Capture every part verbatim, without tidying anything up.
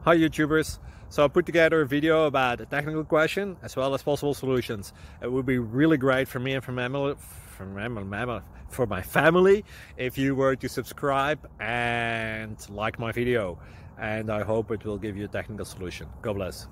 Hi YouTubers! So I put together a video about a technical question as well as possible solutions. It would be really great for me and for, mammal, for, mammal, for my family if you were to subscribe and like my video. And I hope it will give you a technical solution. God bless.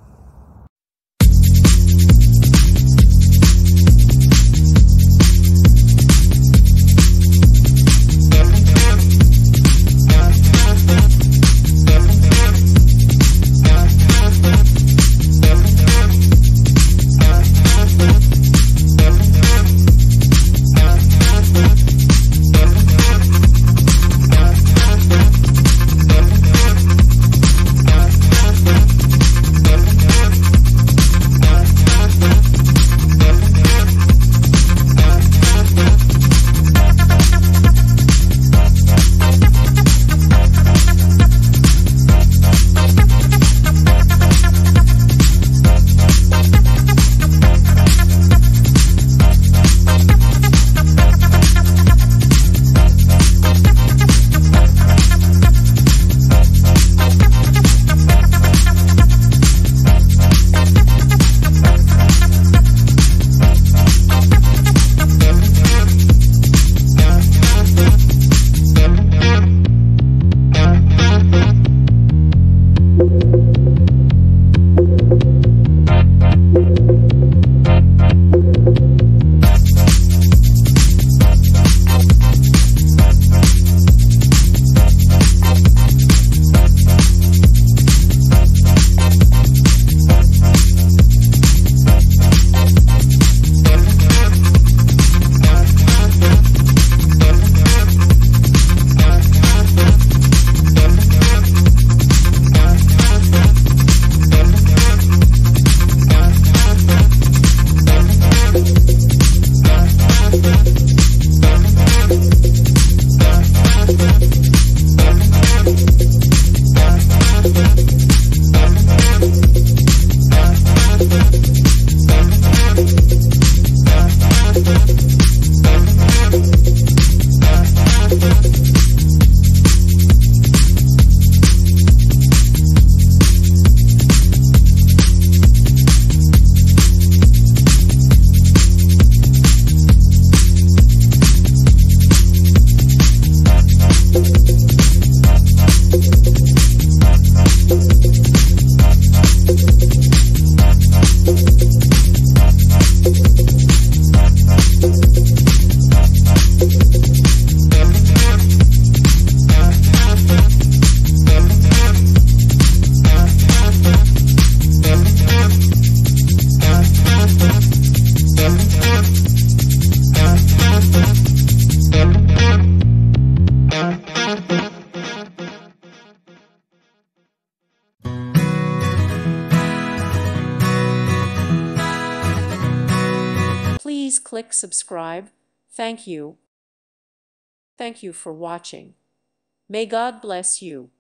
Please click subscribe. Thank you. Thank you for watching. May God bless you.